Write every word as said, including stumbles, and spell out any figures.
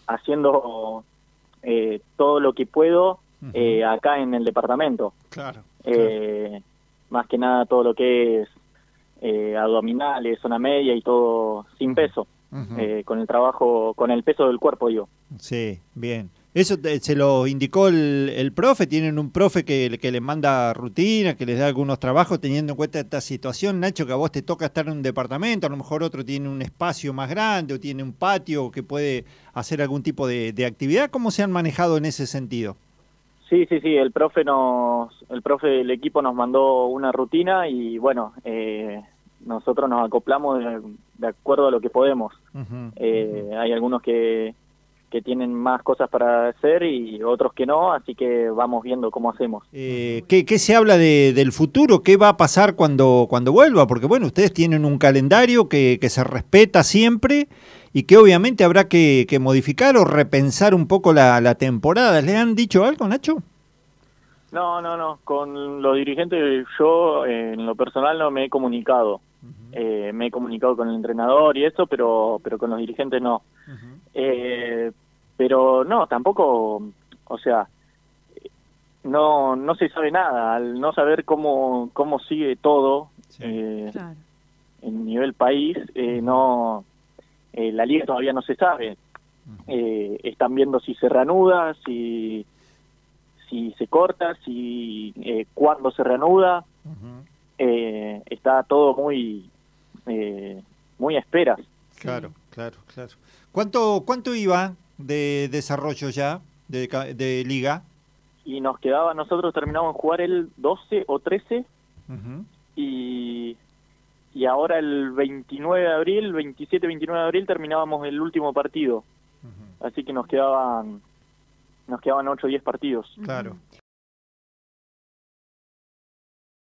haciendo eh, todo lo que puedo Uh-huh. eh, acá en el departamento. Claro, eh, claro. Más que nada todo lo que es eh, abdominales, zona media y todo sin Uh-huh. peso, Uh-huh. eh, con el trabajo, con el peso del cuerpo, digo. Sí, bien. ¿Eso te, se lo indicó el, el profe? ¿Tienen un profe que, que les manda rutina, que les da algunos trabajos teniendo en cuenta esta situación, Nacho, que a vos te toca estar en un departamento, a lo mejor otro tiene un espacio más grande o tiene un patio que puede hacer algún tipo de, de actividad? ¿Cómo se han manejado en ese sentido? Sí, sí, sí, el profe nos, el profe del equipo nos mandó una rutina y bueno, eh, nosotros nos acoplamos de, de acuerdo a lo que podemos. Uh-huh, Eh, uh-huh. hay algunos que, que tienen más cosas para hacer y otros que no, así que vamos viendo cómo hacemos. Eh, ¿qué, ¿Qué se habla de, del futuro? ¿Qué va a pasar cuando, cuando vuelva? Porque bueno, ustedes tienen un calendario que, que se respeta siempre y que obviamente habrá que, que modificar o repensar un poco la, la temporada. ¿Le han dicho algo, Nacho? No, no, no, con los dirigentes yo eh, en lo personal no me he comunicado. Uh-huh. eh, me he comunicado con el entrenador y eso, pero, pero con los dirigentes no. Uh-huh. eh, pero no, tampoco, o sea, no no se sabe nada, al no saber cómo cómo sigue todo sí. eh, claro. En nivel país, eh, no eh, la liga todavía no se sabe. Uh-huh. eh, están viendo si se reanuda, si si se corta, si eh, cuándo se reanuda. Uh-huh. eh, está todo muy eh, muy a esperas. Claro, claro, claro. ¿Cuánto cuánto iba de desarrollo ya de, de liga? Y nos quedaba, nosotros terminamos de jugar el doce o trece. Uh-huh. y y ahora el veintinueve de abril, veintisiete, veintinueve de abril terminábamos el último partido. Uh-huh. Así que nos quedaban nos quedaban ocho o diez partidos. Claro.